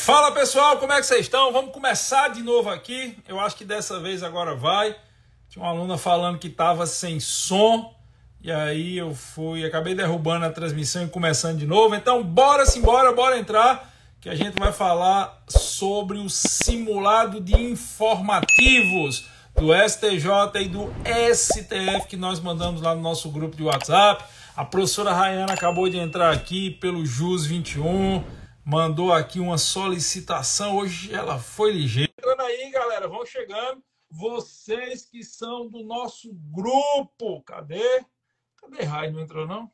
Fala pessoal, como é que vocês estão? Vamos começar de novo aqui. Eu acho que dessa vez agora vai. Tinha uma aluna falando que estava sem som. E aí eu acabei derrubando a transmissão e começando de novo. Então bora simbora, bora entrar, que a gente vai falar sobre o simulado de informativos do STJ e do STF que nós mandamos lá no nosso grupo de WhatsApp. A professora Rayana acabou de entrar aqui pelo JUS 21, mandou aqui uma solicitação, hoje ela foi ligeira. Entrando aí, galera, vão chegando. Vocês que são do nosso grupo, cadê? Cadê Rai? Não entrou, não?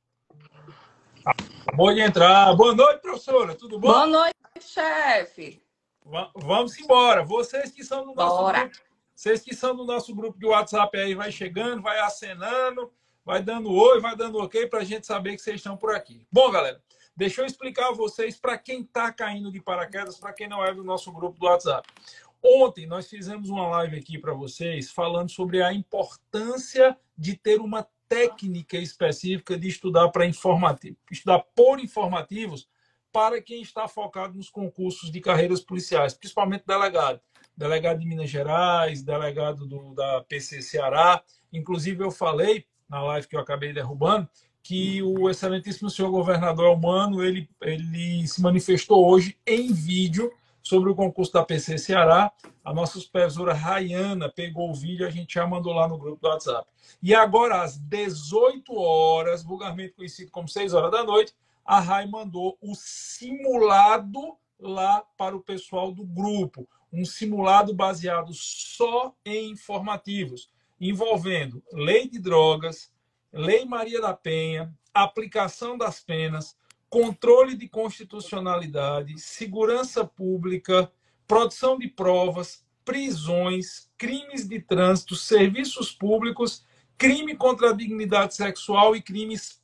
Acabou de entrar. Boa noite, professora, tudo bom? Boa noite, chefe. Vamos embora. Vocês que são do nosso Bora. grupo, vocês que são do nosso grupo de WhatsApp aí, vai chegando, vai acenando, vai dando oi, vai dando ok para a gente saber que vocês estão por aqui. Bom, galera, deixa eu explicar a vocês para quem está caindo de paraquedas, para quem não é do nosso grupo do WhatsApp. Ontem nós fizemos uma live aqui para vocês falando sobre a importância de ter uma técnica específica de estudar para informativo, estudar por informativos para quem está focado nos concursos de carreiras policiais, principalmente delegado. Delegado de Minas Gerais, delegado da PC Ceará. Inclusive eu falei na live que eu acabei derrubando que o excelentíssimo senhor governador Elmano, ele se manifestou hoje em vídeo sobre o concurso da PC Ceará. A nossa supervisora Rayana pegou o vídeo, a gente já mandou lá no grupo do WhatsApp. E agora, às 18 horas, vulgarmente conhecido como 6 horas da noite, a Ray mandou o simulado lá para o pessoal do grupo. Um simulado baseado só em informativos, envolvendo lei de drogas, lei Maria da Penha, aplicação das penas, controle de constitucionalidade, segurança pública, produção de provas, prisões, crimes de trânsito, serviços públicos, crime contra a dignidade sexual e crimes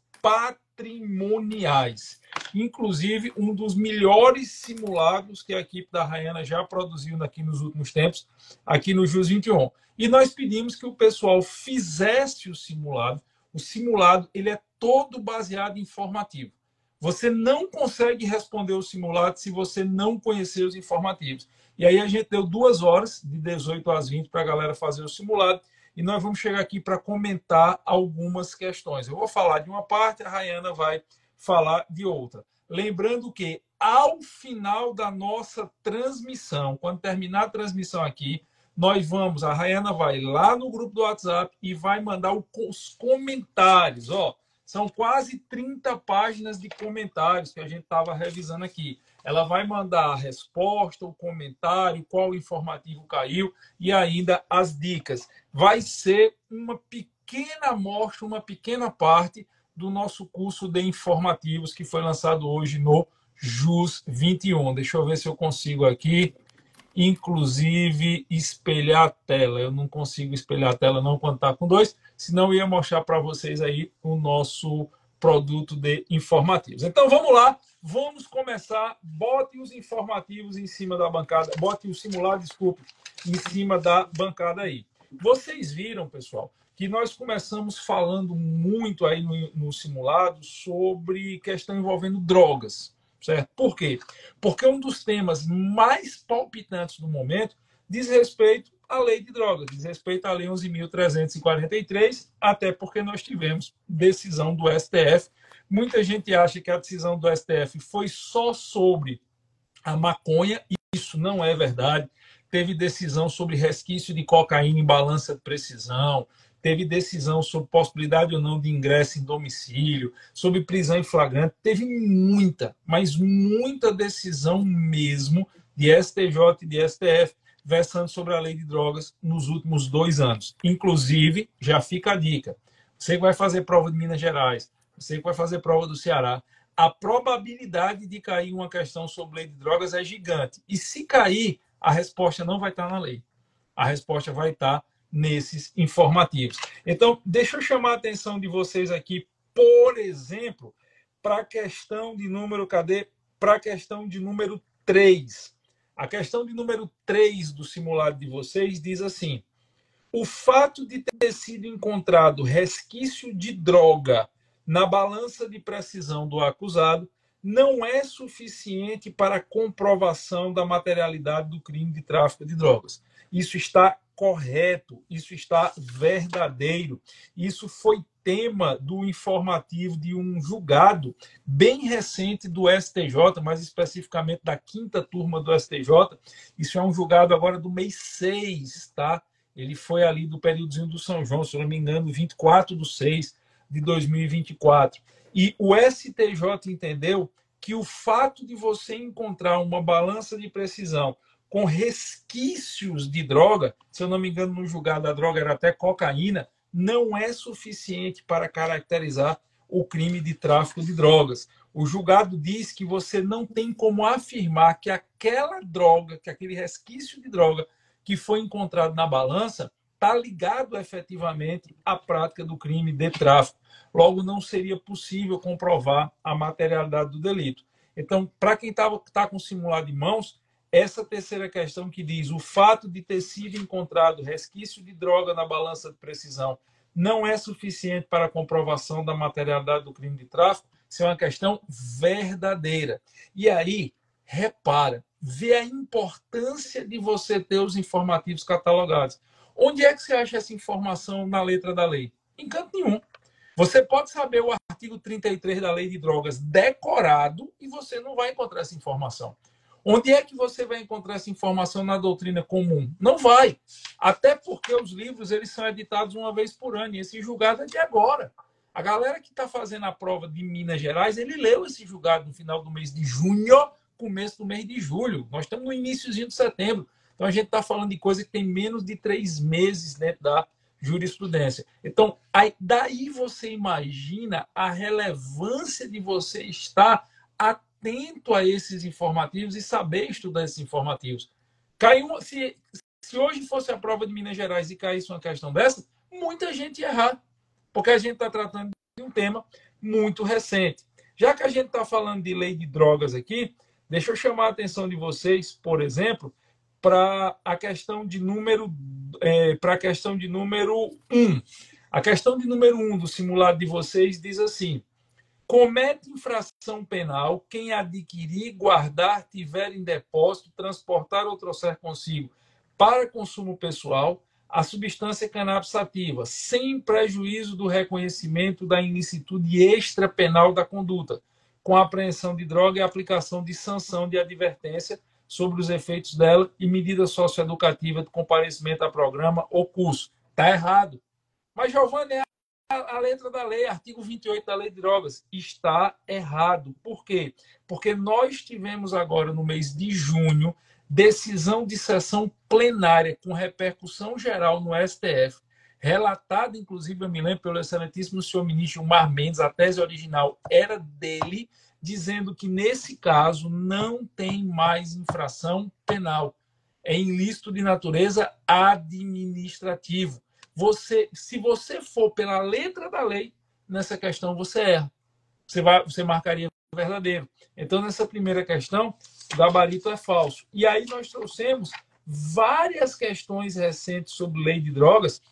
patrimoniais. Inclusive, um dos melhores simulados que a equipe da Rayana já produziu aqui nos últimos tempos, aqui no JUS 21. E nós pedimos que o pessoal fizesse o simulado. O simulado ele é todo baseado em informativo. Você não consegue responder o simulado se você não conhecer os informativos. E aí a gente deu 2 horas, de 18 às 20, para a galera fazer o simulado. E nós vamos chegar aqui para comentar algumas questões. Eu vou falar de uma parte, a Rayana vai falar de outra. Lembrando que, ao final da nossa transmissão, quando terminar a transmissão aqui, a Rayana vai lá no grupo do WhatsApp e vai mandar os comentários. São quase 30 páginas de comentários que a gente estava revisando aqui. Ela vai mandar a resposta, o comentário, qual informativo caiu e ainda as dicas. Vai ser uma pequena amostra, uma pequena parte do nosso curso de informativos que foi lançado hoje no JUS 21. Deixa eu ver se eu consigo aqui, inclusive, espelhar a tela. Eu não consigo espelhar a tela não quando está com 2, senão eu ia mostrar para vocês aí o nosso produto de informativos. Então vamos lá, vamos começar. Bote os informativos em cima da bancada, bote o simulado, desculpe, em cima da bancada aí. Vocês viram, pessoal, que nós começamos falando muito aí no simulado sobre questão envolvendo drogas, certo? Por quê? Porque um dos temas mais palpitantes do momento diz respeito à lei de drogas, diz respeito à lei 11.343, até porque nós tivemos decisão do STF. Muita gente acha que a decisão do STF foi só sobre a maconha, e isso não é verdade. Teve decisão sobre resquício de cocaína em balança de precisão, teve decisão sobre possibilidade ou não de ingresso em domicílio, sobre prisão em flagrante, teve muita, mas muita decisão mesmo de STJ e de STF versando sobre a lei de drogas nos últimos 2 anos. Inclusive, já fica a dica, você que vai fazer prova de Minas Gerais, você que vai fazer prova do Ceará, a probabilidade de cair uma questão sobre lei de drogas é gigante. E se cair, a resposta não vai estar na lei. A resposta vai estar nesses informativos. Então, deixa eu chamar a atenção de vocês aqui, por exemplo, para a questão de número, para a questão de número 3. A questão de número 3 do simulado de vocês diz assim: o fato de ter sido encontrado resquício de droga na balança de precisão do acusado não é suficiente para a comprovação da materialidade do crime de tráfico de drogas. Isso está correto, isso está verdadeiro. Isso foi tema do informativo de um julgado bem recente do STJ, mais especificamente da 5ª turma do STJ. Isso é um julgado agora do mês 6, tá? Ele foi ali do períodozinho do São João, se eu não me engano, 24/6 de 2024. E o STJ entendeu que o fato de você encontrar uma balança de precisão com resquícios de droga, se eu não me engano, no julgado a droga era até cocaína, não é suficiente para caracterizar o crime de tráfico de drogas. O julgado diz que você não tem como afirmar que aquela droga, que aquele resquício de droga que foi encontrado na balança está ligado efetivamente à prática do crime de tráfico. Logo, não seria possível comprovar a materialidade do delito. Então, para quem está com o simulado em mãos, essa terceira questão que diz o fato de ter sido encontrado resquício de droga na balança de precisão não é suficiente para a comprovação da materialidade do crime de tráfico, isso é uma questão verdadeira. E aí, repara, vê a importância de você ter os informativos catalogados. Onde é que você acha essa informação na letra da lei? Em canto nenhum. Você pode saber o artigo 33 da Lei de Drogas decorado e você não vai encontrar essa informação. Onde é que você vai encontrar essa informação na doutrina comum? Não vai. Até porque os livros eles são editados uma vez por ano e esse julgado é de agora. A galera que está fazendo a prova de Minas Gerais, ele leu esse julgado no final do mês de junho, começo do mês de julho. Nós estamos no iníciozinho de setembro. Então a gente está falando de coisa que tem menos de 3 meses dentro da jurisprudência. Então, daí você imagina a relevância de você estar atento a esses informativos e saber estudar esses informativos. Se hoje fosse a prova de Minas Gerais e caísse uma questão dessa, muita gente ia errar, porque a gente está tratando de um tema muito recente. Já que a gente está falando de lei de drogas aqui, deixa eu chamar a atenção de vocês, por exemplo, para a questão de número 1. A questão de número 1 do simulado de vocês diz assim: comete infração penal quem adquirir, guardar, tiver em depósito, transportar ou trouxer consigo para consumo pessoal a substância cannabis sativa, sem prejuízo do reconhecimento da ilicitude extrapenal da conduta, com a apreensão de droga e a aplicação de sanção de advertência sobre os efeitos dela e medida socioeducativa de comparecimento a programa ou curso. Está errado. Mas, Giovanni, é a letra da lei, artigo 28 da Lei de Drogas. Está errado. Por quê? Porque nós tivemos agora, no mês de junho, decisão de sessão plenária com repercussão geral no STF, relatada, inclusive, eu me lembro, pelo excelentíssimo senhor ministro Gilmar Mendes, a tese original era dele, dizendo que, nesse caso, não tem mais infração penal. É ilícito de natureza administrativo. Se você for pela letra da lei, nessa questão você erra. Você marcaria verdadeiro. Então, nessa primeira questão, o gabarito é falso. E aí nós trouxemos várias questões recentes sobre lei de drogas,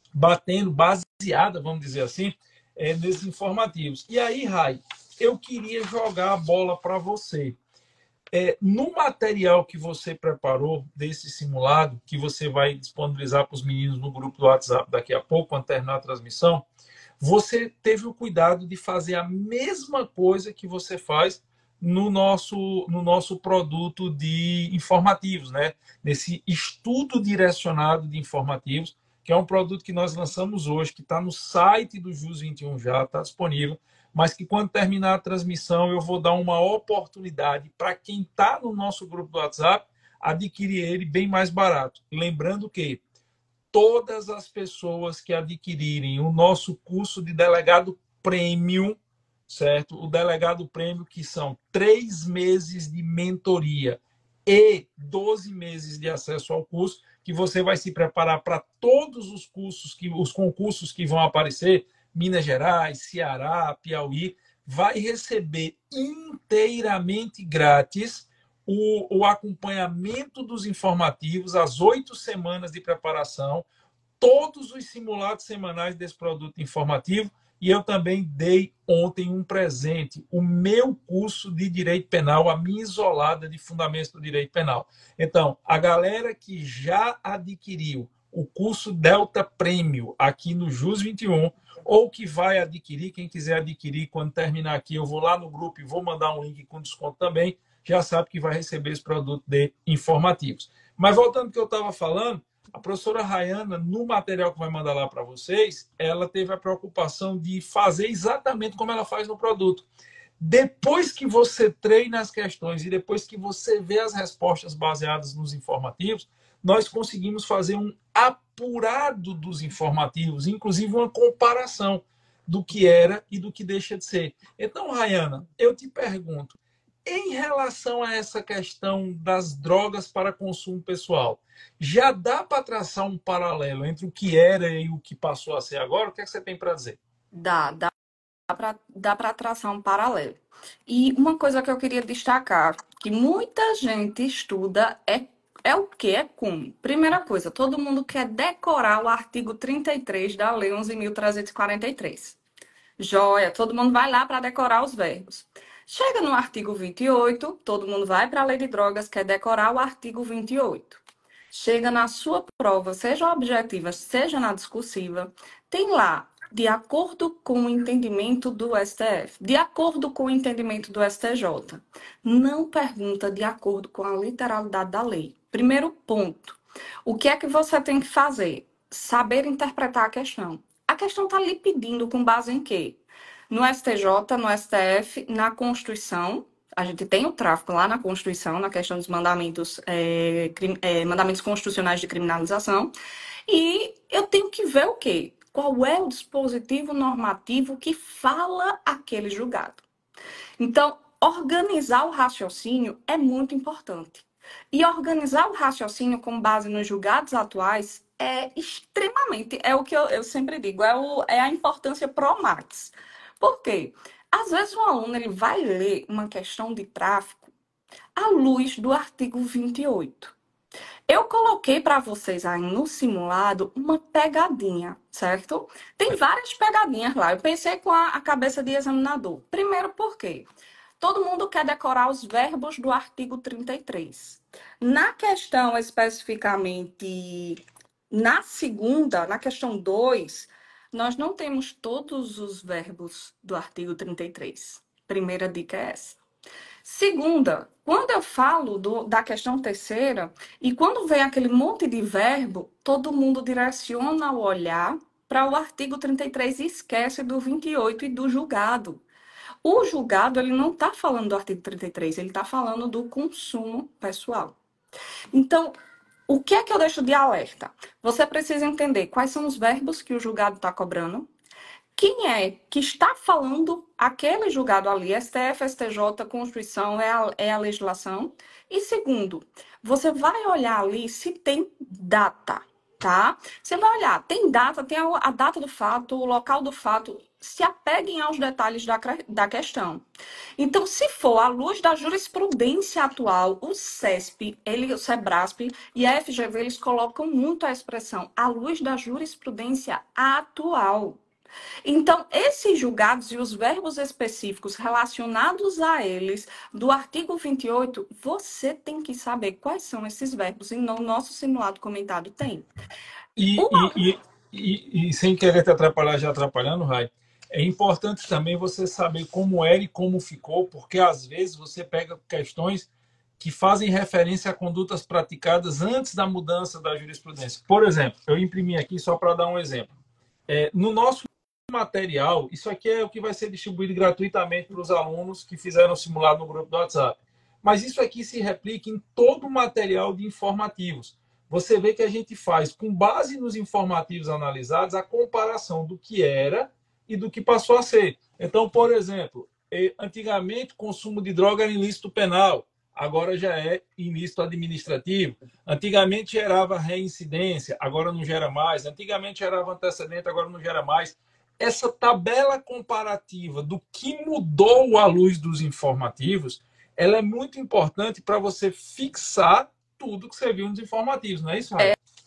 baseada, vamos dizer assim, nesses informativos. E aí, Rai, eu queria jogar a bola para você. No material que você preparou desse simulado, que você vai disponibilizar para os meninos no grupo do WhatsApp daqui a pouco, quando terminar a transmissão, você teve o cuidado de fazer a mesma coisa que você faz no nosso produto de informativos, né? Nesse estudo direcionado de informativos, que é um produto que nós lançamos hoje, que está no site do JUS 21 já, está disponível, mas que quando terminar a transmissão eu vou dar uma oportunidade para quem está no nosso grupo do WhatsApp adquirir ele bem mais barato. Lembrando que todas as pessoas que adquirirem o nosso curso de delegado premium, certo? O delegado premium, que são 3 meses de mentoria e 12 meses de acesso ao curso, que você vai se preparar para todos os concursos que vão aparecer, Minas Gerais, Ceará, Piauí, vai receber inteiramente grátis o acompanhamento dos informativos, as 8 semanas de preparação, todos os simulados semanais desse produto informativo E eu também dei ontem um presente, o meu curso de Direito Penal, a minha isolada de Fundamentos do Direito Penal. Então, a galera que já adquiriu o curso Delta Prêmio aqui no JUS 21, ou que vai adquirir, quem quiser adquirir, quando terminar aqui, eu vou lá no grupo e vou mandar um link com desconto também, já sabe que vai receber esse produto de informativos. Mas voltando ao que eu estava falando, a professora Rayana, no material que vai mandar lá para vocês, ela teve a preocupação de fazer exatamente como ela faz no produto. Depois que você treina as questões e depois que você vê as respostas baseadas nos informativos, nós conseguimos fazer um apurado dos informativos, inclusive uma comparação do que era e do que deixa de ser. Então, Rayana, eu te pergunto, em relação a essa questão das drogas para consumo pessoal, já dá para traçar um paralelo entre o que era e o que passou a ser agora? O que é que você tem para dizer? Dá para traçar um paralelo. E uma coisa que eu queria destacar, que muita gente estuda, é o que? É como. Primeira coisa, todo mundo quer decorar o artigo 33 da Lei 11.343. Joia, todo mundo vai lá para decorar os verbos. Chega no artigo 28, todo mundo vai para a Lei de Drogas, quer decorar o artigo 28. Chega na sua prova, seja objetiva, seja na discursiva, tem lá, de acordo com o entendimento do STF, de acordo com o entendimento do STJ. Não pergunta de acordo com a literalidade da lei. Primeiro ponto. O que é que você tem que fazer? Saber interpretar a questão. A questão está lhe pedindo com base em quê? No STJ, no STF, na Constituição. A gente tem o tráfico lá na Constituição, na questão dos mandamentos, mandamentos constitucionais de criminalização. E eu tenho que ver o quê? Qual é o dispositivo normativo que fala aquele julgado. Então, organizar o raciocínio é muito importante. E organizar o raciocínio com base nos julgados atuais é extremamente, é o que eu sempre digo, é a importância pro max. Por quê? Às vezes um aluno ele vai ler uma questão de tráfico à luz do artigo 28. Eu coloquei para vocês aí no simulado uma pegadinha, certo? Tem várias pegadinhas lá. Eu pensei com a cabeça de examinador. Primeiro, por quê? Todo mundo quer decorar os verbos do artigo 33. Na questão especificamente, na segunda, na questão 2, nós não temos todos os verbos do artigo 33. Primeira dica é essa. Segunda, quando eu falo da questão terceira, e quando vem aquele monte de verbo, todo mundo direciona o olhar para o artigo 33 e esquece do 28 e do julgado. O julgado, ele não está falando do artigo 33, ele está falando do consumo pessoal. Então, o que é que eu deixo de alerta? Você precisa entender quais são os verbos que o julgado está cobrando, quem é que está falando aquele julgado ali, STF, STJ, Constituição, é a legislação. E segundo, você vai olhar ali se tem data, tá? Você vai olhar, tem data, tem a data do fato, o local do fato, se apeguem aos detalhes da questão. Então, se for à luz da jurisprudência atual, o CESP, o SEBRASP e a FGV, eles colocam muito a expressão à luz da jurisprudência atual. Então, esses julgados e os verbos específicos relacionados a eles, do artigo 28, você tem que saber quais são esses verbos, e no nosso simulado comentado tem. E sem querer te atrapalhar, já atrapalhando, Rai, é importante também você saber como era e como ficou, porque às vezes você pega questões que fazem referência a condutas praticadas antes da mudança da jurisprudência. Por exemplo, eu imprimi aqui só para dar um exemplo. No nosso material, isso aqui é o que vai ser distribuído gratuitamente para os alunos que fizeram o simulado no grupo do WhatsApp. Mas isso aqui se replica em todo o material de informativos. Você vê que a gente faz, com base nos informativos analisados, a comparação do que era e do que passou a ser. Então, por exemplo, antigamente o consumo de droga era ilícito penal, agora já é ilícito administrativo. Antigamente gerava reincidência, agora não gera mais. Antigamente gerava antecedente, agora não gera mais. Essa tabela comparativa do que mudou à luz dos informativos, ela é muito importante para você fixar tudo que você viu nos informativos, não é isso, Raio?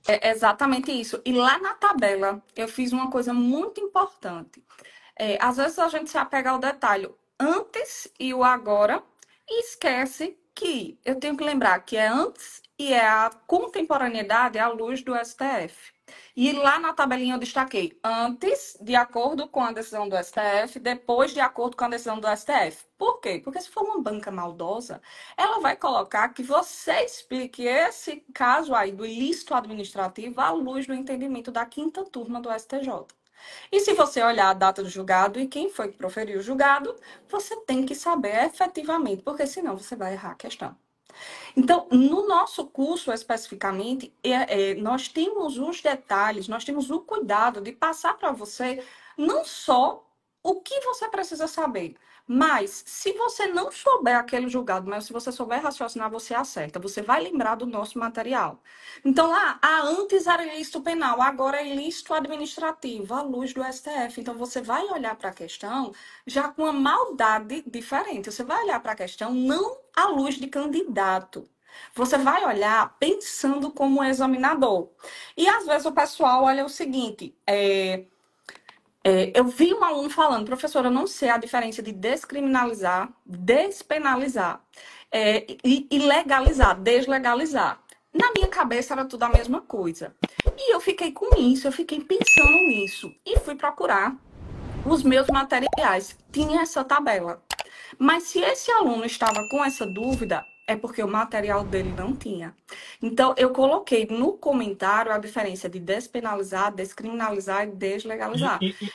É exatamente isso. E lá na tabela, eu fiz uma coisa muito importante. Às vezes a gente se apega ao detalhe antes e o agora e esquece que eu tenho que lembrar que é antes e é a contemporaneidade à luz do STF. E lá na tabelinha eu destaquei antes, de acordo com a decisão do STF, depois, de acordo com a decisão do STF. Por quê? Porque se for uma banca maldosa, ela vai colocar que você explique esse caso aí do ilícito administrativo à luz do entendimento da quinta turma do STJ. E se você olhar a data do julgado e quem foi que proferiu o julgado, você tem que saber efetivamente, porque senão você vai errar a questão. Então, no nosso curso especificamente, nós temos os detalhes, nós temos o cuidado de passar para você não só o que você precisa saber, mas se você não souber aquele julgado, mas se você souber raciocinar, você acerta. Você vai lembrar do nosso material. Então, lá, antes era ilícito penal, agora é ilícito administrativo, à luz do STF. Então, você vai olhar para a questão já com uma maldade diferente. Você vai olhar para a questão não à luz de candidato. Você vai olhar pensando como examinador. E às vezes o pessoal olha o seguinte: eu vi um aluno falando, professora, eu não sei a diferença de descriminalizar, despenalizar, e legalizar, deslegalizar. Na minha cabeça era tudo a mesma coisa. E eu fiquei com isso, eu fiquei pensando nisso. E fui procurar os meus materiais. Tinha essa tabela. Mas se esse aluno estava com essa dúvida, é porque o material dele não tinha. Então, eu coloquei no comentário a diferença de despenalizar, descriminalizar e E, deslegalizar. e,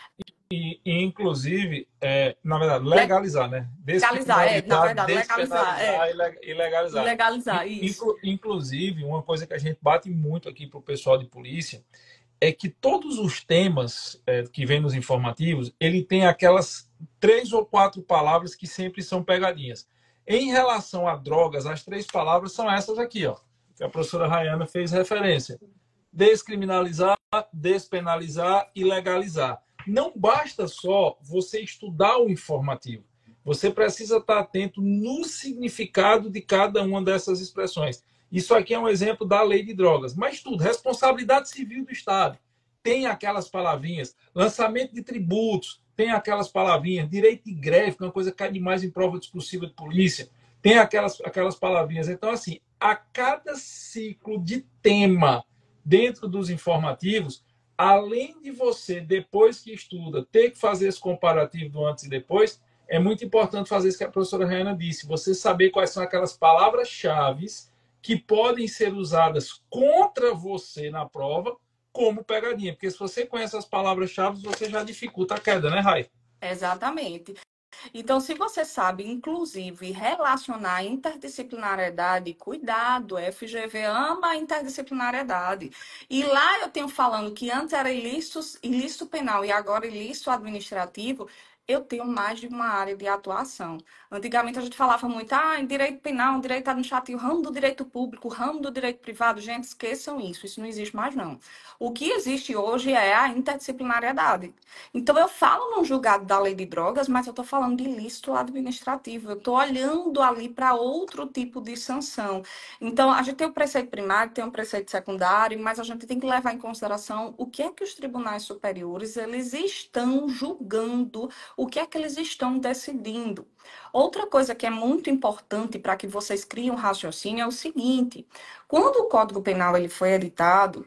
inclusive, na verdade, legalizar, né? Legalizar, na Descriminalizar, verdade, legalizar, despenalizar e legalizar. legalizar, isso. Inclusive, uma coisa que a gente bate muito aqui para o pessoal de polícia é que todos os temas que vem nos informativos, ele tem aquelas 3 ou 4 palavras que sempre são pegadinhas. Em relação a drogas, as 3 palavras são essas aqui, ó, que a professora Rayana fez referência: descriminalizar, despenalizar e legalizar. Não basta só você estudar o informativo. Você precisa estar atento no significado de cada uma dessas expressões. Isso aqui é um exemplo da lei de drogas. Mas tudo, responsabilidade civil do Estado, tem aquelas palavrinhas. Lançamento de tributos, tem aquelas palavrinhas. Direito de greve, que é uma coisa que cai demais em prova discursiva de polícia, tem aquelas palavrinhas. Então, assim, a cada ciclo de tema dentro dos informativos, além de você, depois que estuda, ter que fazer esse comparativo do antes e depois, é muito importante fazer isso que a professora Reana disse, você saber quais são aquelas palavras-chave que podem ser usadas contra você na prova como pegadinha. Porque se você conhece as palavras-chave, você já dificulta a queda, né, Rai? Exatamente. Então, se você sabe, inclusive, relacionar a interdisciplinariedade, cuidado, FGV ama a interdisciplinariedade. E lá eu tenho falando que antes era ilícito penal e agora ilícito administrativo, eu tenho mais de uma área de atuação. Antigamente a gente falava muito, em direito penal, direito administrativo, ramo do direito público, ramo do direito privado. Gente, esqueçam isso não existe mais não. O que existe hoje é a interdisciplinariedade. Então, eu falo num julgado da lei de drogas, mas eu estou falando de ilícito administrativo. Eu estou olhando ali para outro tipo de sanção. Então, a gente tem o preceito primário, tem o preceito secundário, mas a gente tem que levar em consideração o que é que os tribunais superiores eles estão julgando, o que é que eles estão decidindo. Outra coisa que é muito importante para que vocês criem um raciocínio é o seguinte: quando o Código Penal ele foi editado,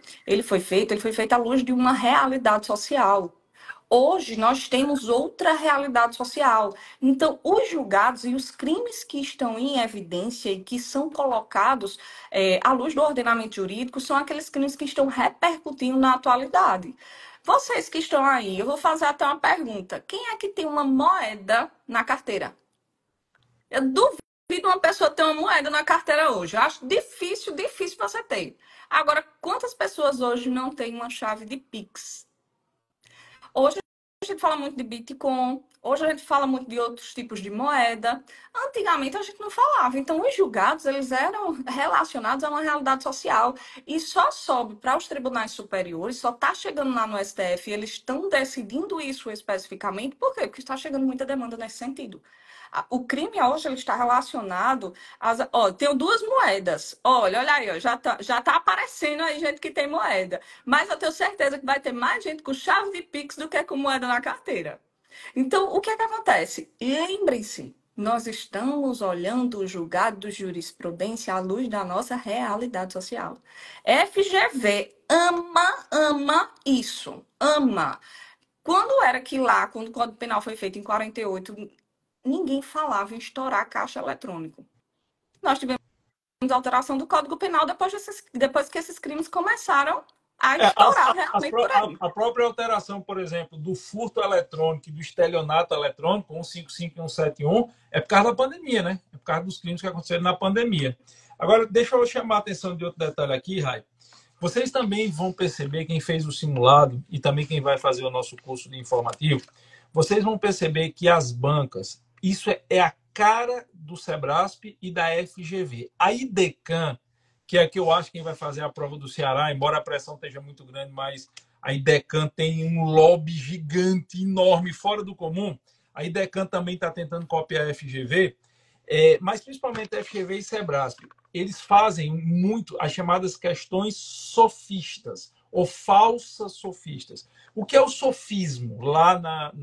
ele foi feito à luz de uma realidade social. Hoje nós temos outra realidade social. Então, os julgados e os crimes que estão em evidência e que são colocados à luz do ordenamento jurídico são aqueles crimes que estão repercutindo na atualidade. Vocês que estão aí, eu vou fazer até uma pergunta. Quem é que tem uma moeda na carteira? Eu duvido uma pessoa ter uma moeda na carteira hoje. Eu acho difícil, difícil você ter. Agora, quantas pessoas hoje não têm uma chave de Pix? Hoje a gente fala muito de Bitcoin, hoje a gente fala muito de outros tipos de moeda. Antigamente a gente não falava. Então os julgados eles eram relacionados a uma realidade social e só sobe para os tribunais superiores, só está chegando lá no STF e eles estão decidindo isso especificamente. Por quê? Porque está chegando muita demanda nesse sentido. O crime hoje ele está relacionado às. Ó, tenho duas moedas. Olha aí, ó, já tá aparecendo aí gente que tem moeda. Mas eu tenho certeza que vai ter mais gente com chave de Pix do que com moeda na carteira. Então, o que é que acontece? Lembre-se, nós estamos olhando o julgado de jurisprudência à luz da nossa realidade social. FGV ama isso, ama. Quando era que lá, quando o Código Penal foi feito em 48, ninguém falava em estourar caixa eletrônico. Nós tivemos alteração do Código Penal depois que esses crimes começaram a estourar realmente por aí. A própria alteração, por exemplo, do furto eletrônico e do estelionato eletrônico, 155 e 171, é por causa da pandemia, né? É por causa dos crimes que aconteceram na pandemia. Agora, deixa eu chamar a atenção de outro detalhe aqui, Rai. Vocês também vão perceber, quem fez o simulado e também quem vai fazer o nosso curso de informativo, vocês vão perceber que as bancas, isso é a cara do Sebrasp e da FGV. A IDECAM, que é que eu acho que quem vai fazer a prova do Ceará, embora a pressão esteja muito grande, mas a IDECAM tem um lobby gigante, enorme, fora do comum. A IDECAM também está tentando copiar a FGV, mas principalmente a FGV e Sebrasp. Eles fazem muito as chamadas questões sofistas, ou falsas sofistas. O que é o sofismo lá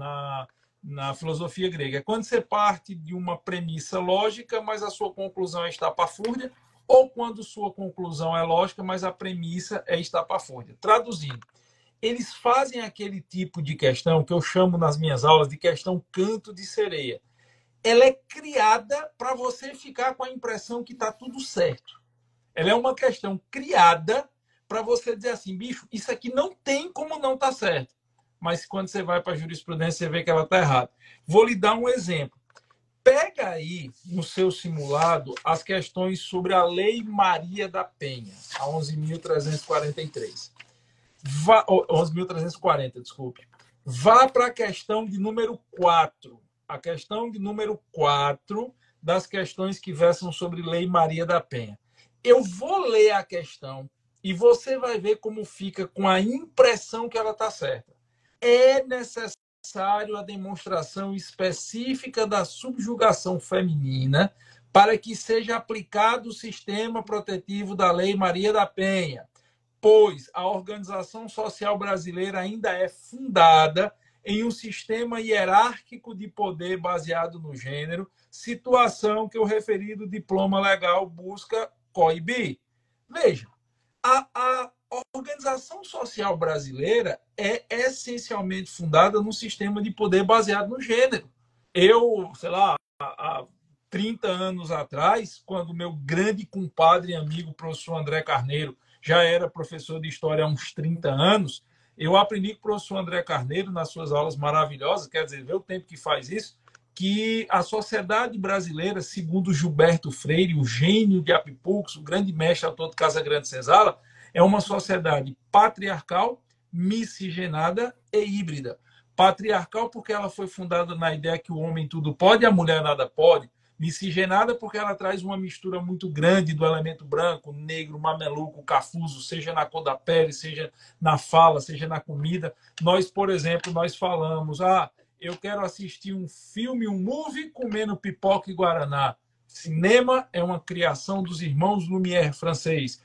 na filosofia grega? É quando você parte de uma premissa lógica, mas a sua conclusão é estapafúrdia, ou quando sua conclusão é lógica, mas a premissa é estapafúrdia. Traduzindo, eles fazem aquele tipo de questão que eu chamo nas minhas aulas de questão canto de sereia. Ela é criada para você ficar com a impressão que está tudo certo. Ela é uma questão criada para você dizer assim, bicho, isso aqui não tem como não estar certo. Mas quando você vai para a jurisprudência, você vê que ela está errada. Vou lhe dar um exemplo. Pega aí no seu simulado as questões sobre a Lei Maria da Penha, a 11.343. 11.340, desculpe. Vá para a questão de número 4. A questão de número 4 das questões que versam sobre Lei Maria da Penha. Eu vou ler a questão e você vai ver como fica com a impressão que ela está certa. É necessário a demonstração específica da subjugação feminina para que seja aplicado o sistema protetivo da Lei Maria da Penha, pois a organização social brasileira ainda é fundada em um sistema hierárquico de poder baseado no gênero, situação que o referido diploma legal busca coibir. Veja, a organização social brasileira é essencialmente fundada num sistema de poder baseado no gênero. Eu, sei lá, há 30 anos atrás, quando meu grande compadre e amigo, professor André Carneiro, já era professor de história há uns 30 anos, eu aprendi com o professor André Carneiro, nas suas aulas maravilhosas, quer dizer, vê o tempo que faz isso, que a sociedade brasileira, segundo Gilberto Freire, o gênio de Apipux, o grande mestre autor de Casa Grande Senzala, é uma sociedade patriarcal, miscigenada e híbrida. Patriarcal porque ela foi fundada na ideia que o homem tudo pode e a mulher nada pode. Miscigenada porque ela traz uma mistura muito grande do elemento branco, negro, mameluco, cafuso, seja na cor da pele, seja na fala, seja na comida. Nós, por exemplo, nós falamos, eu quero assistir um filme, um movie, comendo pipoca e guaraná. Cinema é uma criação dos irmãos Lumière francês.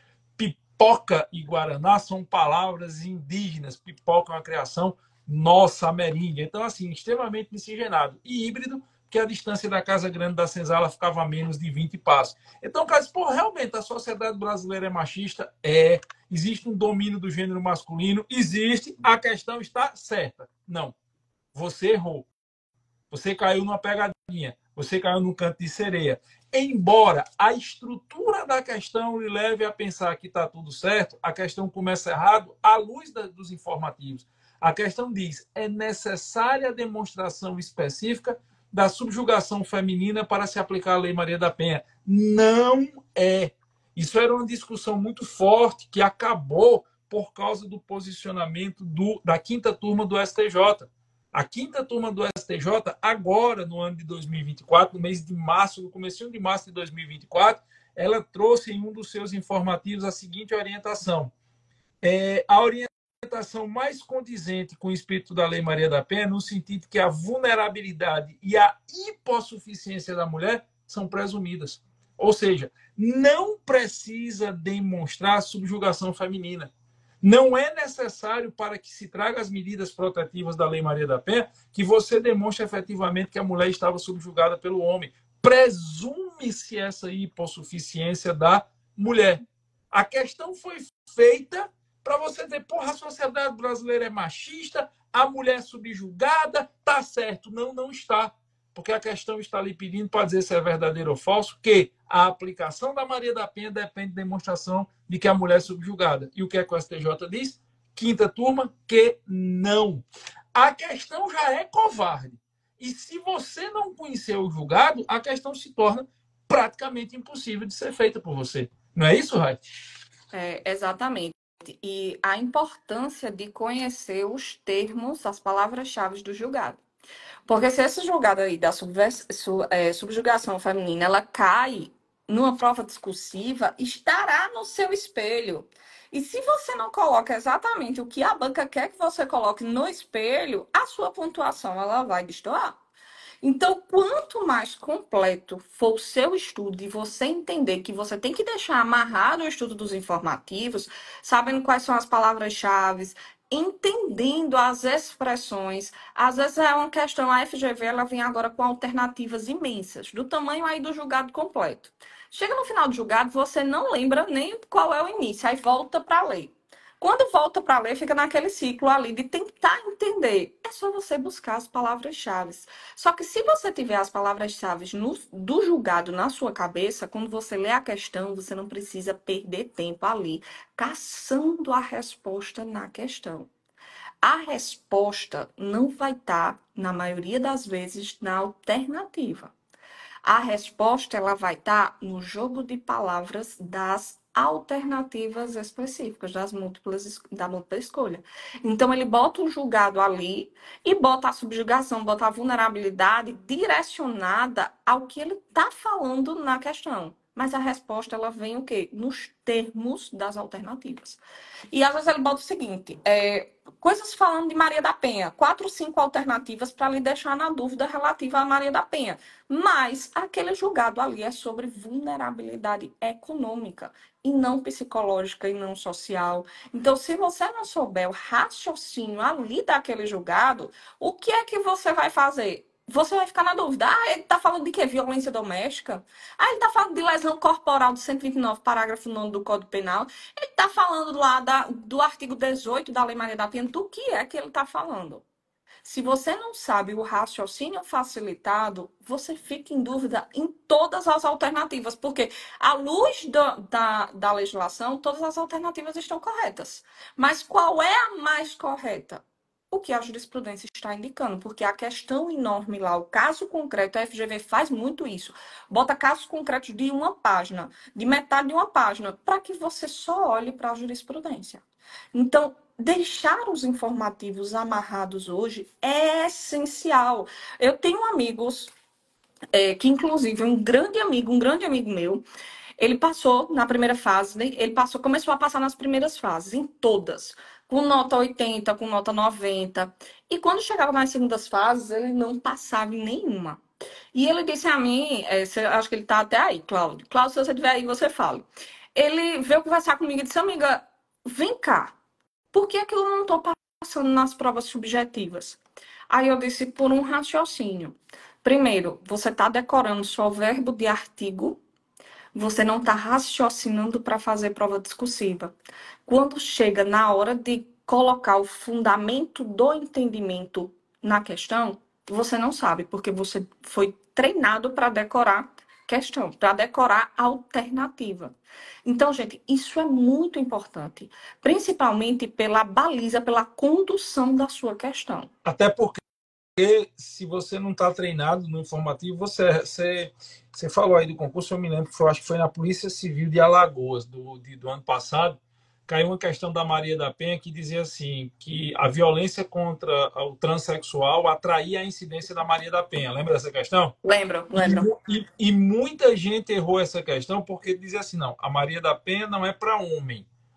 Pipoca e guaraná são palavras indígenas. Pipoca é uma criação nossa, ameríndia. Então, assim, extremamente miscigenado. E híbrido, que a distância da Casa Grande da Senzala ficava a menos de 20 passos. Então, cara, realmente a sociedade brasileira é machista? É. Existe um domínio do gênero masculino? Existe. A questão está certa. Não. Você errou. Você caiu numa pegadinha. Você caiu num canto de sereia. Embora a estrutura da questão lhe leve a pensar que está tudo certo, a questão começa errado à luz dos informativos. A questão diz, é necessária a demonstração específica da subjugação feminina para se aplicar a Lei Maria da Penha. Não é. Isso era uma discussão muito forte que acabou por causa do posicionamento da quinta turma do STJ. A quinta turma do STJ, agora, no ano de 2024, no mês de março, no comecinho de março de 2024, ela trouxe em um dos seus informativos a seguinte orientação. A orientação interpretação mais condizente com o espírito da Lei Maria da Penha, no sentido que a vulnerabilidade e a hipossuficiência da mulher são presumidas. Ou seja, não precisa demonstrar subjugação feminina. Não é necessário, para que se traga as medidas protetivas da Lei Maria da Penha, que você demonstre efetivamente que a mulher estava subjugada pelo homem. Presume-se essa hipossuficiência da mulher. A questão foi feita para você dizer, porra, a sociedade brasileira é machista, a mulher é subjugada, tá certo. Não, não está. Porque a questão está lhe pedindo para dizer se é verdadeiro ou falso, que a aplicação da Maria da Penha depende da demonstração de que a mulher é subjugada. E o que é que o STJ diz? Quinta turma, que não. A questão já é covarde. E se você não conhecer o julgado, a questão se torna praticamente impossível de ser feita por você. Não é isso, Rai? Exatamente. E a importância de conhecer os termos, as palavras-chave do julgado. Porque se esse julgado aí da subjugação feminina, ela cai numa prova discursiva, estará no seu espelho. E se você não coloca exatamente o que a banca quer que você coloque no espelho, a sua pontuação ela vai destoar. Então, quanto mais completo for o seu estudo e você entender que você tem que deixar amarrado o estudo dos informativos, sabendo quais são as palavras-chave, entendendo as expressões. Às vezes é uma questão, a FGV ela vem agora com alternativas imensas, do tamanho aí do julgado completo. Chega no final do julgado, você não lembra nem qual é o início, aí volta para a lei. Quando volta para ler, fica naquele ciclo ali de tentar entender. É só você buscar as palavras-chave. Só que se você tiver as palavras-chave do julgado na sua cabeça, quando você lê a questão, você não precisa perder tempo ali, caçando a resposta na questão. A resposta não vai estar, na maioria das vezes, na alternativa. A resposta ela vai estar no jogo de palavras das alternativas específicas, da múltipla escolha. Então, ele bota o julgado ali e bota a subjugação, bota a vulnerabilidade direcionada ao que ele está falando na questão. Mas a resposta, ela vem o quê? Nos termos das alternativas. E às vezes ele bota o seguinte, coisas falando de Maria da Penha, 4 ou 5 alternativas para lhe deixar na dúvida relativa a Maria da Penha. Mas aquele julgado ali é sobre vulnerabilidade econômica e não psicológica e não social. Então, se você não souber o raciocínio ali daquele julgado, o que é que você vai fazer? Você vai ficar na dúvida. Ah, ele está falando de quê? Violência doméstica? Ah, ele está falando de lesão corporal do 129, parágrafo 9 do Código Penal. Ele está falando lá do artigo 18 da Lei Maria da Penha. Do que é que ele está falando? Se você não sabe o raciocínio facilitado, você fica em dúvida em todas as alternativas, porque, à luz da legislação, todas as alternativas estão corretas. Mas qual é a mais correta? O que a jurisprudência está indicando, porque a questão enorme lá, o caso concreto, a FGV faz muito isso. Bota casos concretos de uma página, de metade de uma página, para que você só olhe para a jurisprudência. Então, deixar os informativos amarrados hoje é essencial. Eu tenho amigos, que inclusive um grande amigo meu, ele passou na primeira fase, começou a passar nas primeiras fases, em todas, com nota 80, com nota 90. E quando chegava nas segundas fases, ele não passava em nenhuma. E ele disse a mim, acho que ele está até aí, Cláudio. Cláudio, se você estiver aí, você fale. Ele veio conversar comigo e disse, amiga, vem cá. Por que é que eu não estou passando nas provas subjetivas? Aí eu disse, por um raciocínio. Primeiro, você está decorando só verbo de artigo, você não está raciocinando para fazer prova discursiva. Quando chega na hora de colocar o fundamento do entendimento na questão, você não sabe, porque você foi treinado para decorar questão, para decorar alternativa. Então, gente, isso é muito importante, principalmente pela baliza, pela condução da sua questão. Até porque se você não está treinado no informativo, você falou aí do concurso, eu me lembro que acho que foi na Polícia Civil de Alagoas, do ano passado, caiu uma questão da Maria da Penha que dizia assim, que a violência contra o transexual atraía a incidência da Maria da Penha. Lembra dessa questão? Lembro. E muita gente errou essa questão porque dizia assim, não, a Maria da Penha não é para homem.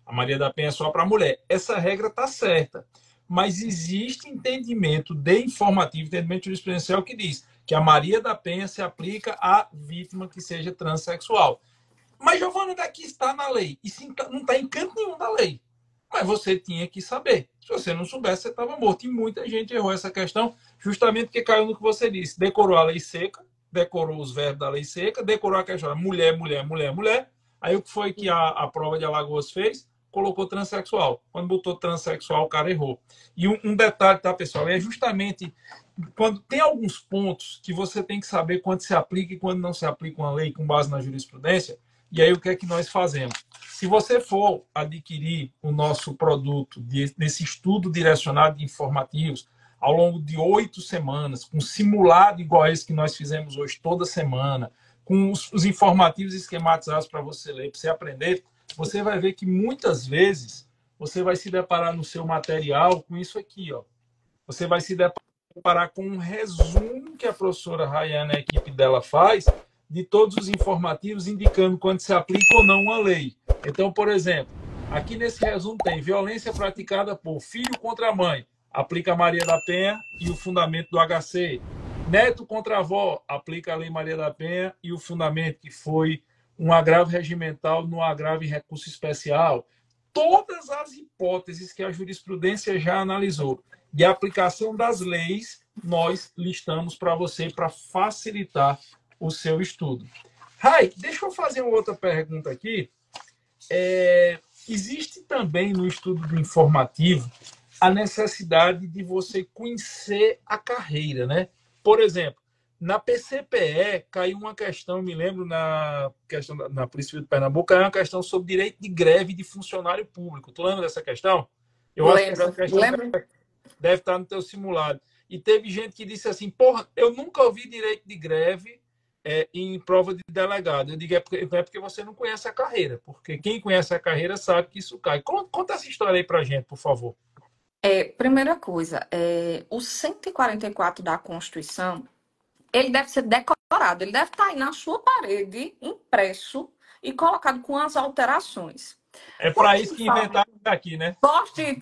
A Maria da Penha é só para mulher. Essa regra está certa. Mas existe entendimento de informativo, entendimento jurisprudencial que diz que a Maria da Penha se aplica à vítima que seja transexual. Mas, Giovana, daqui está na lei. E sim, não está em canto nenhum da lei. Mas você tinha que saber. Se você não soubesse, você estava morto. E muita gente errou essa questão, justamente porque caiu no que você disse. Decorou a lei seca, decorou os verbos da lei seca, decorou a questão mulher, mulher, mulher, mulher. Aí o que foi que a prova de Alagoas fez? Colocou transexual. Quando botou transexual, o cara errou. E um detalhe, tá, pessoal? É justamente quando tem alguns pontos que você tem que saber quando se aplica e quando não se aplica uma lei com base na jurisprudência. E aí o que é que nós fazemos? Se você for adquirir o nosso produto desse estudo direcionado de informativos ao longo de 8 semanas, com simulado igual a esse que nós fizemos hoje toda semana, com os informativos esquematizados para você ler, para você aprender, você vai ver que muitas vezes você vai se deparar no seu material com isso aqui, ó. Você vai se deparar com um resumo que a professora Rayane e a equipe dela faz de todos os informativos indicando quando se aplica ou não uma lei. Então, por exemplo, aqui nesse resumo tem violência praticada por filho contra mãe, aplica a Maria da Penha e o fundamento do HC. Neto contra avó, aplica a Lei Maria da Penha e o fundamento que foi um agravo regimental no agravo em recurso especial. Todas as hipóteses que a jurisprudência já analisou de aplicação das leis, nós listamos para você para facilitar o seu estudo. Rai, deixa eu fazer uma outra pergunta aqui. Existe também no estudo do informativo a necessidade de você conhecer a carreira, né? Por exemplo, na PCPE caiu uma questão, me lembro na questão na Polícia Civil de Pernambuco, caiu uma questão sobre direito de greve de funcionário público. Tu lembra dessa questão? Eu acho que essa questão deve estar no teu simulado. E teve gente que disse assim, porra, eu nunca ouvi direito de greve em prova de delegado. Eu digo, é porque você não conhece a carreira, porque quem conhece a carreira sabe que isso cai. Conta essa história aí pra gente, por favor. Primeira coisa, o 144 da Constituição, ele deve ser decorado, ele deve estar aí na sua parede, impresso e colocado com as alterações. É para isso que inventaram aqui, né? Post-it,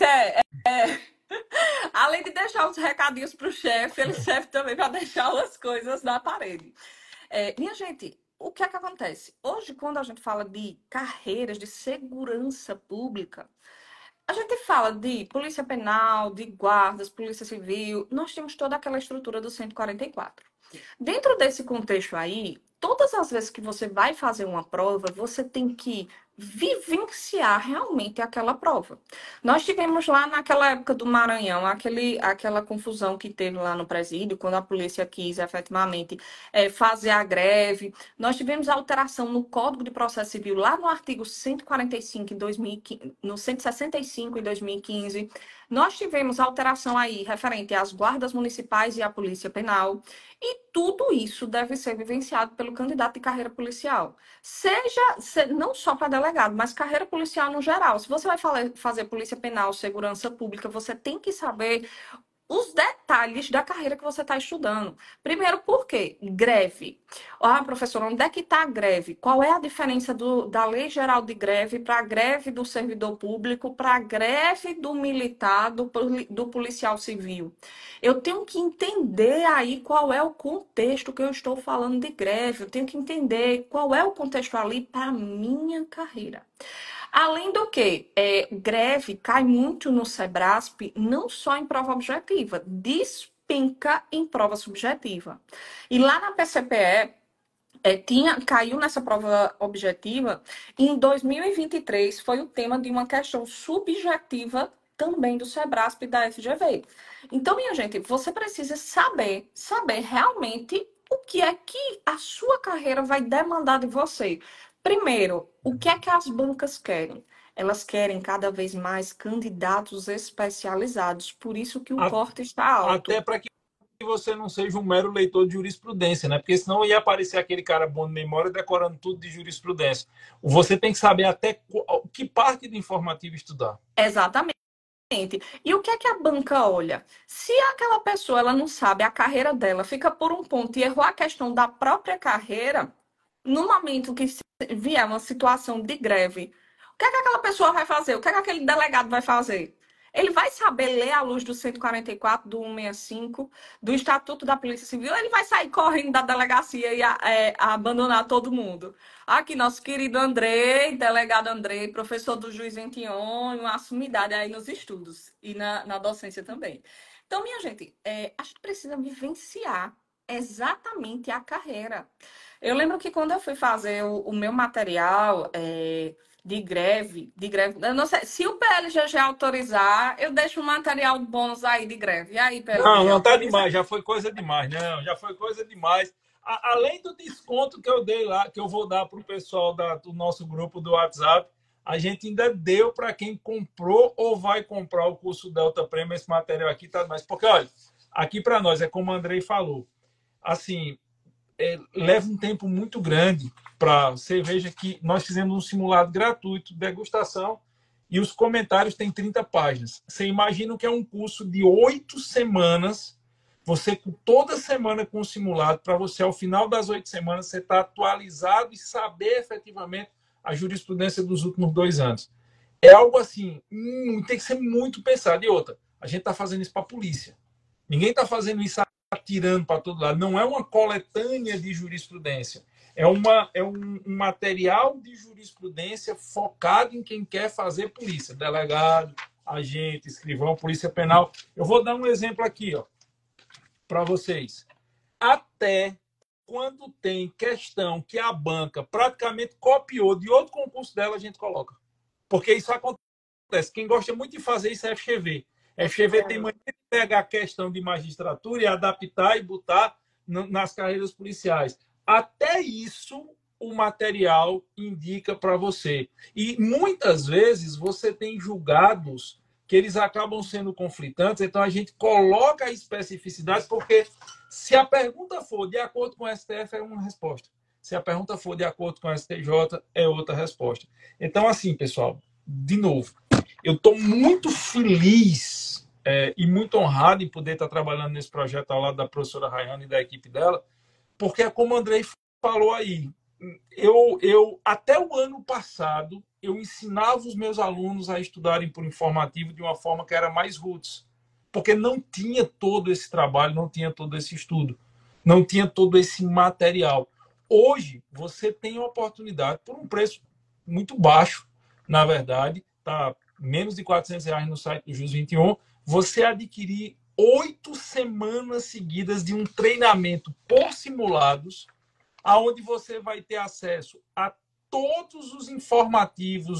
além de deixar os recadinhos para o chefe, ele serve também para deixar as coisas na parede. Minha gente, o que é que acontece? Hoje, quando a gente fala de carreiras de segurança pública, a gente fala de polícia penal, de guardas, polícia civil, nós temos toda aquela estrutura do 144. Dentro desse contexto aí, todas as vezes que você vai fazer uma prova, você tem que vivenciar realmente aquela prova. Nós tivemos lá naquela época do Maranhão, aquela confusão que teve lá no presídio, quando a polícia quis efetivamente fazer a greve. Nós tivemos alteração no Código de Processo Civil, lá no artigo 145, em 2015, no 165, em 2015. Nós tivemos alteração aí referente às guardas municipais e à polícia penal. E tudo isso deve ser vivenciado pelo candidato de carreira policial. Não só para delegado, mas carreira policial no geral. Se você vai fazer polícia penal, segurança pública, você tem que saber os detalhes da carreira que você está estudando. Primeiro, por quê? Greve. Professora, onde é que está a greve? Qual é a diferença da Lei Geral de Greve para a greve do servidor público, para a greve do militar, do policial civil? Eu tenho que entender aí qual é o contexto que eu estou falando de greve. Eu tenho que entender qual é o contexto ali para a minha carreira. Além do que, greve cai muito no SEBRASP, não só em prova objetiva, despenca em prova subjetiva. E lá na PCPE, caiu nessa prova objetiva, e em 2023 foi o tema de uma questão subjetiva também do SEBRASP e da FGV. Então, minha gente, você precisa saber realmente o que é que a sua carreira vai demandar de você. Primeiro, o que é que as bancas querem? Elas querem cada vez mais candidatos especializados, por isso que o corte está alto. Até para que você não seja um mero leitor de jurisprudência, né? Porque senão ia aparecer aquele cara bom de memória decorando tudo de jurisprudência. Você tem que saber até que parte do informativo estudar. Exatamente. E o que é que a banca olha? Se aquela pessoa ela não sabe a carreira dela, fica por um ponto e errou a questão da própria carreira, no momento que vier uma situação de greve O que é que aquela pessoa vai fazer? O que é que aquele delegado vai fazer? Ele vai saber ler à luz do 144, do 165, do Estatuto da Polícia Civil, ou ele vai sair correndo da delegacia e abandonar todo mundo? Aqui, nosso querido Andrei, delegado Andrei, professor do Juiz 21, uma sumidade aí nos estudos e na docência também. Então, minha gente, a gente precisa vivenciar exatamente a carreira. Eu lembro que quando eu fui fazer o meu material de greve, eu não sei, se o PLGG autorizar, eu deixo um material bônus aí de greve. E aí, Não, PLGG, não, tá autoriza? demais, já foi coisa demais, não, já foi coisa demais. Além do desconto que eu dei lá, que eu vou dar para o pessoal do nosso grupo do WhatsApp, a gente ainda deu para quem comprou ou vai comprar o curso Delta Premium, esse material aqui tá mais. Porque, olha, aqui para nós, é como o Andrei falou, assim, leva um tempo muito grande para você veja que nós fizemos um simulado gratuito de degustação e os comentários têm 30 páginas. Você imagina que é um curso de 8 semanas, você toda semana com o simulado, para você, ao final das 8 semanas, você estar atualizado e saber efetivamente a jurisprudência dos últimos 2 anos. É algo assim, tem que ser muito pensado. E outra, a gente está fazendo isso para a polícia. Ninguém está fazendo isso atirando para todo lado. Não é uma coletânea de jurisprudência. É um material de jurisprudência focado em quem quer fazer polícia. Delegado, agente, escrivão, polícia penal. Eu vou dar um exemplo aqui para vocês. Até quando tem questão que a banca praticamente copiou de outro concurso dela, a gente coloca. Porque isso acontece. Quem gosta muito de fazer isso é FGV. FGV tem mania de pegar a questão de magistratura e adaptar e botar nas carreiras policiais. Até isso o material indica para você. E muitas vezes você tem julgados que eles acabam sendo conflitantes, então a gente coloca a especificidade, porque se a pergunta for de acordo com o STF, é uma resposta. Se a pergunta for de acordo com o STJ, é outra resposta. Então, assim, pessoal, de novo, eu estou muito feliz e muito honrado em poder estar trabalhando nesse projeto ao lado da professora Rayane e da equipe dela, porque é como o Andrei falou aí, até o ano passado, eu ensinava os meus alunos a estudarem por informativo de uma forma que era mais roots, porque não tinha todo esse trabalho, não tinha todo esse estudo, não tinha todo esse material. Hoje, você tem a oportunidade, por um preço muito baixo, na verdade, está menos de R$ 400 no site do Jus 21, você adquirir 8 semanas seguidas de um treinamento por simulados, aonde você vai ter acesso a todos os informativos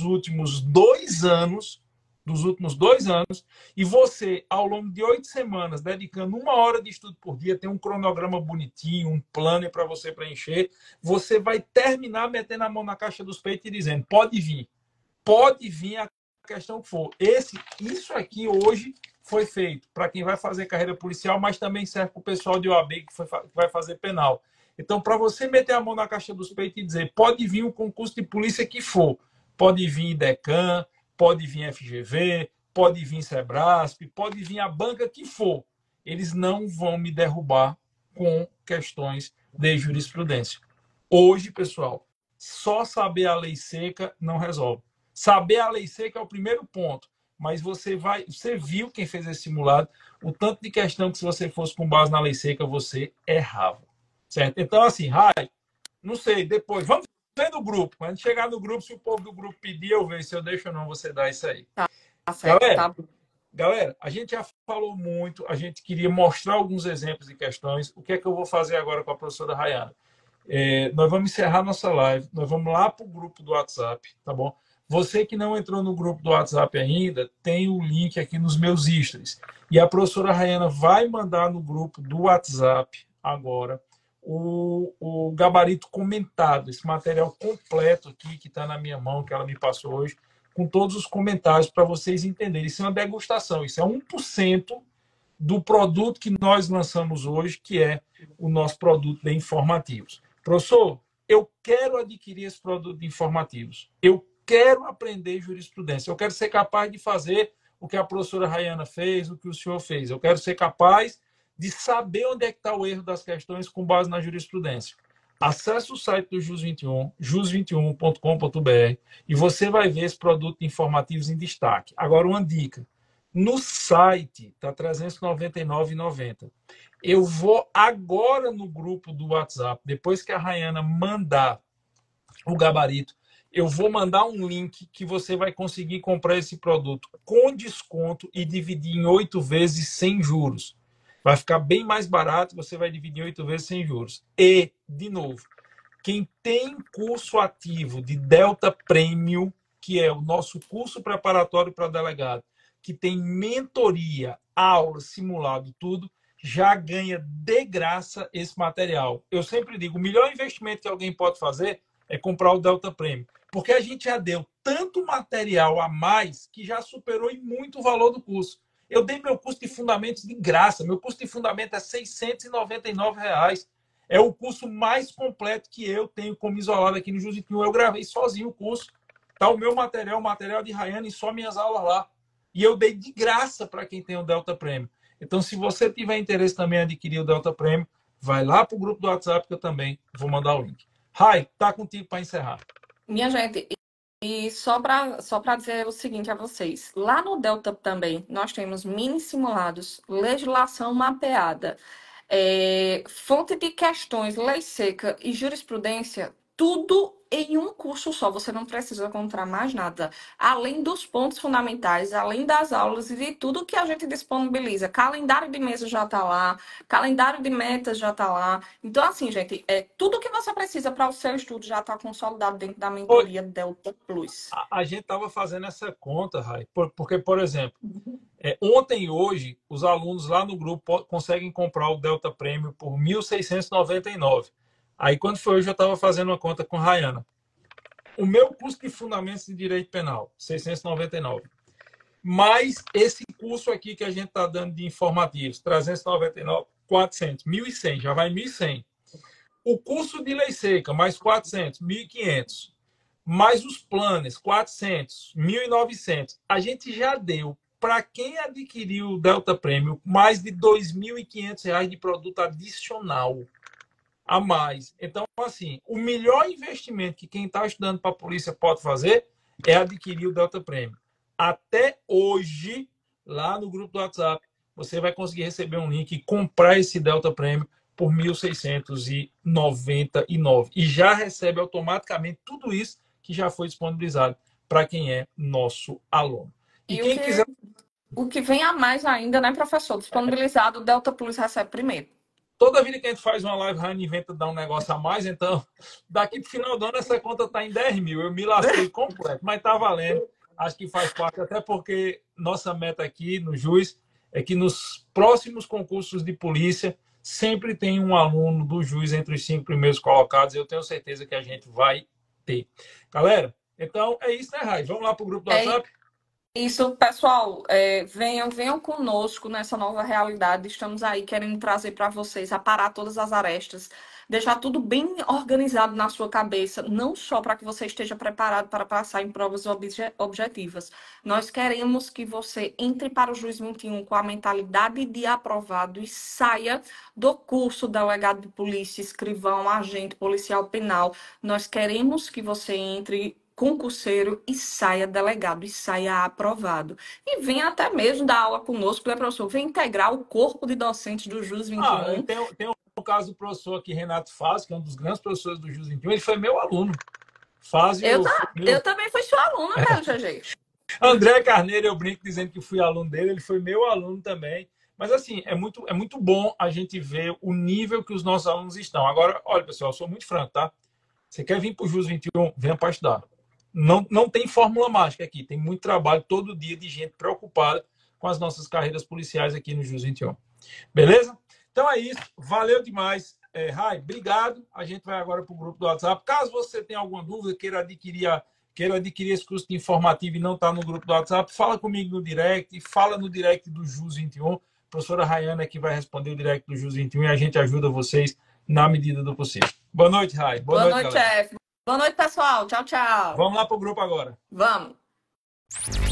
dos últimos 2 anos, e você, ao longo de 8 semanas, dedicando 1 hora de estudo por dia, tem um cronograma bonitinho, um planner para você preencher, você vai terminar metendo a mão na caixa dos peitos e dizendo, pode vir a questão que for. Isso aqui hoje foi feito para quem vai fazer carreira policial, mas também serve para o pessoal de OAB que vai fazer penal. Então, para você meter a mão na caixa dos peitos e dizer, pode vir o concurso de polícia que for, pode vir IDECAN, pode vir FGV, pode vir Sebrasp, pode vir a banca que for, eles não vão me derrubar com questões de jurisprudência. Hoje, pessoal, só saber a lei seca não resolve. Saber a lei seca é o primeiro ponto, mas você viu quem fez esse simulado, o tanto de questão que se você fosse com base na lei seca, você errava. Certo? Então, assim, Rai, não sei, depois, vamos ver no grupo. Quando chegar no grupo, se o povo do grupo pedir, eu vejo se eu deixo ou não você dar isso aí. Tá certo, tá. Galera, a gente já falou muito, a gente queria mostrar alguns exemplos de questões. O que é que eu vou fazer agora com a professora Rayana? Nós vamos encerrar nossa live, nós vamos lá para o grupo do WhatsApp, tá bom? Você que não entrou no grupo do WhatsApp ainda, tem o link aqui nos meus stories. E a professora Rayana vai mandar no grupo do WhatsApp agora o gabarito comentado, esse material completo aqui que está na minha mão, que ela me passou hoje, com todos os comentários para vocês entenderem. Isso é uma degustação, isso é 1% do produto que nós lançamos hoje, que é o nosso produto de informativos. Professor, eu quero adquirir esse produto de informativos. Eu quero aprender jurisprudência. Eu quero ser capaz de fazer o que a professora Rayana fez, o que o senhor fez. Eu quero ser capaz de saber onde é que está o erro das questões com base na jurisprudência. Acesse o site do JUS 21, jus21.com.br, e você vai ver esse produto de informativos em destaque. Agora, uma dica. No site está R$ 399,90. Eu vou agora no grupo do WhatsApp, depois que a Rayana mandar o gabarito, eu vou mandar um link que você vai conseguir comprar esse produto com desconto e dividir em 8 vezes sem juros. Vai ficar bem mais barato, você vai dividir em 8 vezes sem juros. E, de novo, quem tem curso ativo de Delta Premium, que é o nosso curso preparatório para delegado, que tem mentoria, aula, simulado, tudo, já ganha de graça esse material. Eu sempre digo, o melhor investimento que alguém pode fazer é comprar o Delta Premium, porque a gente já deu tanto material a mais que já superou em muito o valor do curso. Eu dei meu curso de fundamentos de graça, meu curso de fundamento é R$ 699. É o curso mais completo que eu tenho como isolado aqui no JUS 21. Eu gravei sozinho o curso. Está o meu material, o material de Rayana e só minhas aulas lá. E eu dei de graça para quem tem o Delta Premium. Então, se você tiver interesse também em adquirir o Delta Premium, vai lá para o grupo do WhatsApp que eu também vou mandar o link. Rai, tá contigo para encerrar. Minha gente, e só para dizer o seguinte a vocês, lá no Delta também nós temos mini simulados, legislação mapeada, fonte de questões, lei seca e jurisprudência, tudo em um curso só. Você não precisa comprar mais nada. Além dos pontos fundamentais, além das aulas e de tudo que a gente disponibiliza. Calendário de mesa já está lá, calendário de metas já está lá. Então, assim, gente, tudo que você precisa para o seu estudo já está consolidado dentro da mentoria Delta Plus. A gente estava fazendo essa conta, Rai, porque, por exemplo, ontem e hoje, os alunos lá no grupo conseguem comprar o Delta Premium por R$ 1.699. Aí, quando foi hoje, eu estava fazendo uma conta com a Rayana. O meu custo de Fundamentos de Direito Penal, R$ 699. Mais esse curso aqui que a gente está dando de informativos, 399, 400, 1.100, já vai 1.100. O curso de Lei Seca, mais 400, 1.500. Mais os planos, 400, 1.900. A gente já deu, para quem adquiriu o Delta Premium, mais de R$ 2.500 de produto adicional a mais. Então, assim, o melhor investimento que quem está estudando para a polícia pode fazer é adquirir o Delta Premium. Até hoje, lá no grupo do WhatsApp, você vai conseguir receber um link e comprar esse Delta Premium por R$ 1.699. E já recebe automaticamente tudo isso que já foi disponibilizado para quem é nosso aluno. E quem quiser... O que vem a mais ainda, né, professor? Disponibilizado, o Delta Plus recebe primeiro. Toda vida que a gente faz uma live, a gente inventa dar um negócio a mais, então daqui para o final do ano essa conta está em 10 mil. Eu me lasquei completo, mas está valendo. Acho que faz parte, até porque nossa meta aqui no JUS é que nos próximos concursos de polícia sempre tem um aluno do JUS entre os 5 primeiros colocados. Eu tenho certeza que a gente vai ter. Galera, então é isso, né, Rai? Vamos lá para o grupo do WhatsApp? Isso, pessoal, venham conosco nessa nova realidade. Estamos aí querendo trazer para vocês, aparar todas as arestas, deixar tudo bem organizado na sua cabeça, não só para que você esteja preparado para passar em provas objetivas. Nós queremos que você entre para o JUS 21 com a mentalidade de aprovado e saia do curso delegado de polícia, escrivão, agente policial penal. Nós queremos que você entre concurseiro e saia delegado, e saia aprovado. E venha até mesmo dar aula conosco, né, professor? Venha integrar o corpo de docentes do JUS 21. Tem o caso do professor aqui, Renato Fazio, que é um dos grandes professores do JUS 21, ele foi meu aluno. Fazio, eu também fui sua aluna, né, GG? André Carneiro, eu brinco dizendo que fui aluno dele, ele foi meu aluno também. Mas, assim, é muito bom a gente ver o nível que os nossos alunos estão. Agora, olha, pessoal, eu sou muito franco, tá? Você quer vir para o JUS 21? Venha para estudar. Não tem fórmula mágica aqui. Tem muito trabalho todo dia de gente preocupada com as nossas carreiras policiais aqui no JUS 21. Beleza? Então é isso. Valeu demais. Rai, obrigado. A gente vai agora para o grupo do WhatsApp. Caso você tenha alguma dúvida, queira adquirir esse curso de informativo e não está no grupo do WhatsApp, fala comigo no direct, fala no direct do JUS 21. A professora Rayana é que vai responder o direct do JUS 21 e a gente ajuda vocês na medida do possível. Boa noite, Rai. Boa noite, chefe. Boa noite, pessoal. Tchau, tchau. Vamos lá para o grupo agora. Vamos.